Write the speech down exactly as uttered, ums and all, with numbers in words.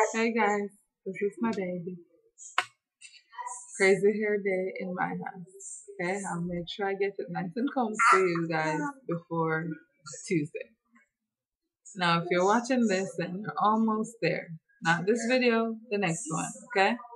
Hey guys, this is my baby. Crazy hair day in my house. Okay, I'll make sure I get it nice and combed for you guys before Tuesday. Now, if you're watching this, then you're almost there. Not this video, the next one, okay?